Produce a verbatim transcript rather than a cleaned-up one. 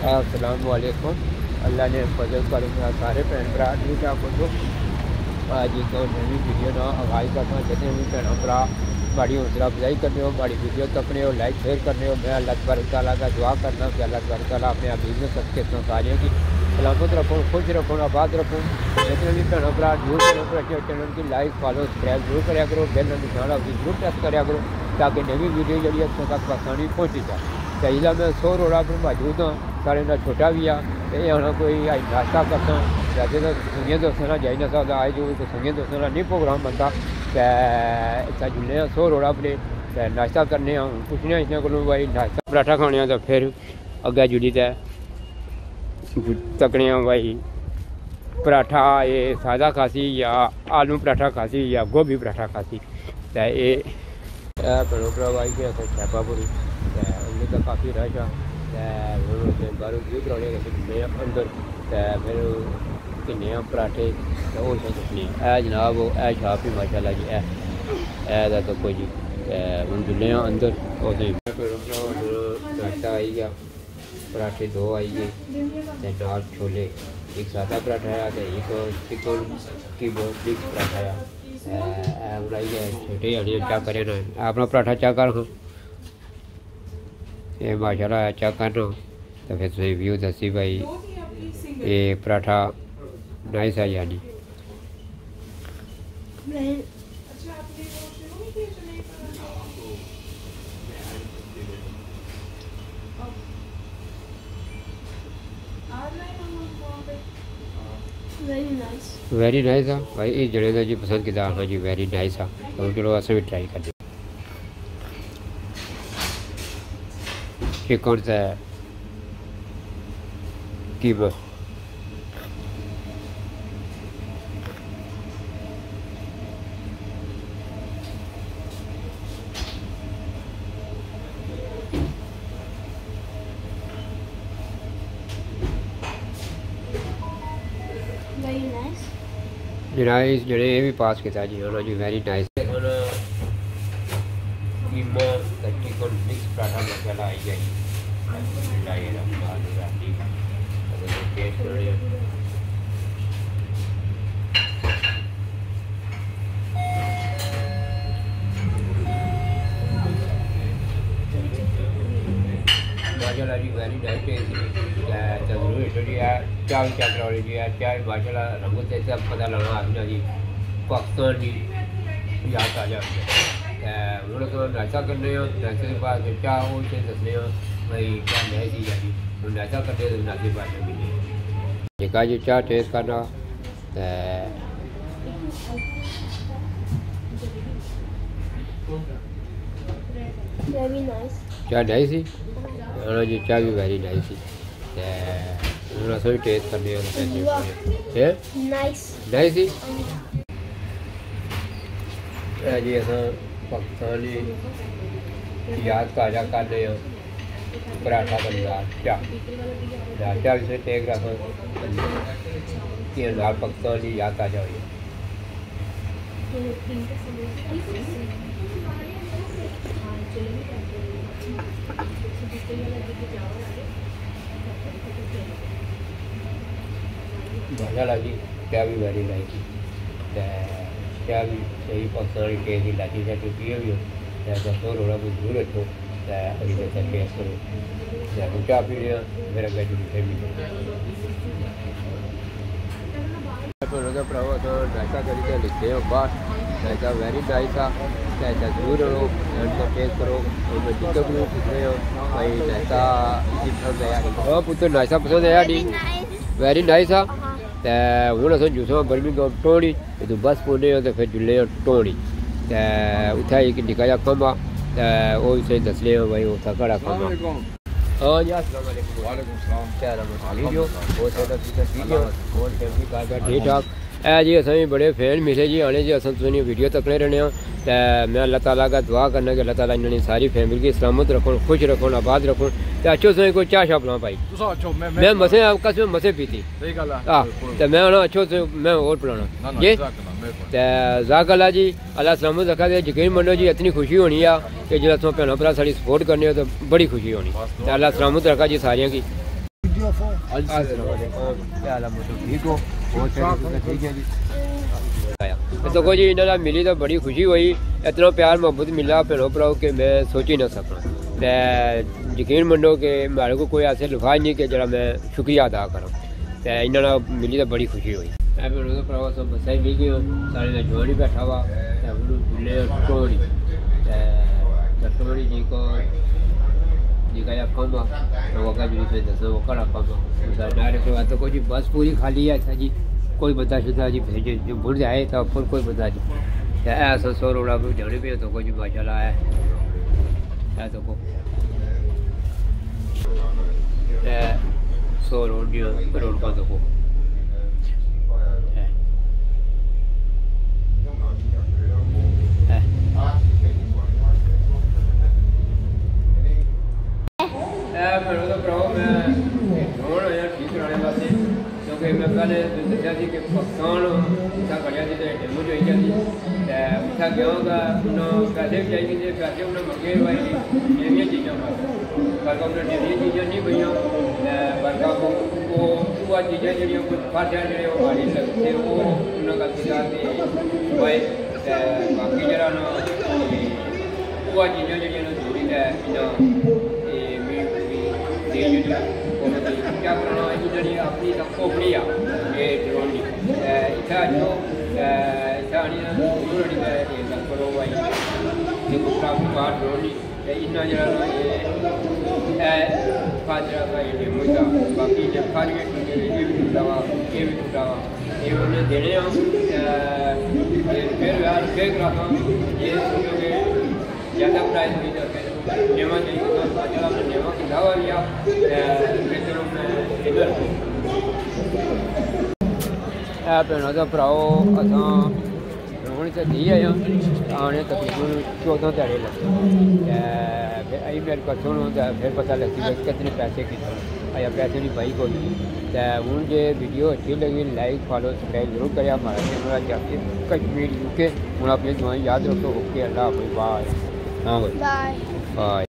अस्सलाम वालेकुम। अल्लाह ने फजल कर सारे भैन भरा ठीक ठाक हो। आज एक नवी वीडियो ना आगाज करना जितने भी भैन भरा बड़ी हौसला अफजाई करने हो, बड़ी वीडियो तकने हो, लाइक शेयर करने हो। मैं अल्लाह तबारक तआला का दुआ करना कि अल्लाह तबारक तआला अपने अमीर में सबके सारियों की सलामत रखो, खुश रखो, आबाद रखो। जितने भी भैन भरा न्यूज़ चैनल पर अच्छे चैनल की लाइक फॉलो सब्सक्राइब जरूर कराया करो, बेल निशान जरूर प्रेस कराया करो ताकि नवी वीडियो जी अपने तक आसानी पहुँची जाए। तो इसलिए मैं सौ रोड़ा पर मौजूद हाँ, सारे ना छोटा भी आ होना कोई नाश्ता करना वैसे तो संगे दोस्तों ना जाई ना सकता, आए जो तो संगे दोस्तों का नहीं प्रोग्राम बनता। तो जुलने सौ रोड़ा अपने नाश्ता करने पुछने इसने को भाई नाश्ता पराठा खाने तो फिर अगे जुड़ी तै तकने भाई पराठा ये सादा खासी या आलू पराठा खासी या गोभी पराठा खासी। तो ये भरोकरा भाई के छापापुरी तो काफ़ी रश आ बाहरों व्यू कराने गए अंदर। तो फिर किन्ने पराठे तो वो चटनी है जनाब ए छाप ही माशाल्लाह जी ए तो कोई जी हूँ जुले अंदर नाश्ता आई गया, पराठे दो आई गए नाल छोले, एक सादा पराठा है तो एक चिकन की मिक्स पराठा है बनाई गया छोटे वाली चा करे ना अपना पराठा चा कर ये माशाल्लाह चा करना। तो फिर तुम व्यू दसी भाई ये पराठा नाइस है यानी वेरी नाइस है भाई। ये जड़े जी पसंद किया हाँ जी वेरी नाइस है। तो चलो अस भी ट्राई कर चिकन से कीमा नाइस जड़े ये भी पास किया जी हाँ जी very nice. Keema chicken mix paratha masala आई जाए माशाल्लाह जी वेरी नाइस टेस्ट जरूर जी है चाय चेक करा जी है चाय माशाल्लाह रंगों से सब पता लगा आपने जी पाकिस्तान की याद आ जाती है। हम लोग नाश्ता करने नाश्ते के बाद चाह वो से दसने भाई क्या नई चीज़ है जी तो नाश्ता करते तो नाश्ते बाद में मिले देखा जी चाह टेस्ट करना चाह नई सी हाँ जी चाह भी वेरी नाइस सी तो भी टेस्ट करने नाइस सी जी अस पाकिस्तानी याद ताज़ा कर रहे हो पराठा बनवा चाह चाह भी टेक रख पाकिस्तानी याद ताज़ा हुई माशाल्लाह जी क्या भी वेरी नाइस क्या भी सही पाकिस्तानी टेस्ट की लाठी शाठी पिए भी हो तो सौ रोड़ा को जरूर रखो अभी जैसा टेस्ट करो चाह पी रहे मेरा गैज फिर भी भरावा तो नाश्ता करके लिखते हो बाहर नाश्ता वेरी नाइस आ नाश्ता जरूर करो टेस्ट करो जितना भी पूछते हो भाई नाश्ता पसंद आया पुत्र नाश्ता पसंद आया नहीं वेरी नाइस आ। तो हूँ अस जूसा बर्मिंघम टोनी तो बस पौने तो फिर जुले टोनी तो उत्थे एक निक्का जहा कम्म आ वो इसे दसने भाई उत्थे घड़ा कम्म हाँ जी ठीक ठाक है जी। असें भी बड़े फैन मिले जी आने जी अस तुसें वीडियो तकने रहने तो मैं अल्लाह ताला का दुआ करना कि अल्लाह ताला इन्होंने सारी फैमिली की सलामत रखो, खुश रखो, आबाद रखो। तो अच्छो से कोई चाह शाह पिलाओ भाई मैं मसे कस में मसे पीती हाँ तो मैं ना अच्छो से मैं और पिलाना ये तो जाकल्ला जी अल्लाह सलामत रखा दे। यकीन मनो जी इतनी खुशी होनी है कि जो तुम भैन भरा साड़ी सपोर्ट करने हो तो बड़ी खुशी होनी तो अल्लाह सलामत रखा जी सारियां की। ठीक हो ठीक है जी। तो को जी इन्होंने मिली तो बड़ी खुशी हुई, इतना प्यार मोहब्बत मिला भैनों भराओ कि मैं सोच ही ना सकना। तो यकीन मनो कि मेरे को कोई ऐसे लिफाज नहीं कि जरा मैं शुक्रिया अदा करूँ। तो इन्होंने मिली तो बड़ी खुशी हुई। मैं भैनों भराओ सब बसा ही मिल गई सारे में जोड़ी बैठा हुआ टोड़ी टोड़ी जी को दिखाया कम वक़्त जी से दसो वो करा कम डायरेक्ट बात तो कोई बस पूरी खाली है था जी, कोई बंदा शुदा जी भेजे जो भूल जाए तो फिर कोई बंदा जी ऐसा सौ रोड़ा जाने पे तो कोई माशाल्लाह है तो को सौ रोड रोड का तो को क्योंकि मैं पहले दसा कि पाकिस्तान इतना बढ़िया थी तो डेमो जो थी इतना गया पैसे भी चाहिए पैसे उन्हें मंगे भाई डेविया चीज़ा पर उन्हें डेविया चीज़ा नहीं पी पर वो वह चीज़ा जी फर्ज है जो माड़ी लगते वो उन्हें गल किया भाई बाकी जरा ना वह चीज़ा जी जरूरी है क्या करना जी अपनी खोपड़ी आ ये ड्रोनी इतना जो इतना करो भाई बाहर ड्रोनी इतना जरा ये फाजरा का ये डेमो था बाकी जब खाद ये भी टूटा हुआ ये भी टूटा हुआ ये उन्हें देने फिर यार फिर रहा ये सोचोगे ज़्यादा प्राइस नहीं जाते नेवा नहीं चला मैं नेवा की दवा लिया फिर मैं इधर भैनों तो भराओ असा रोहन से दी आए आने तकरीबन चौदह ध्याड़े लगे आई मेरे को सुनो तो फिर पता लगी कितने पैसे की आया पैसे नहीं पाई कोई तो हूँ जो वीडियो अच्छी लगी लाइक फॉलो सब्सक्राइब जरूर करें। हमारा चैनल जाके कश्मीर यूके हूँ अपनी दुआएं याद रखो। ओके अल्लाह हाफिज़ बाय। हाँ भाई बाय बाय।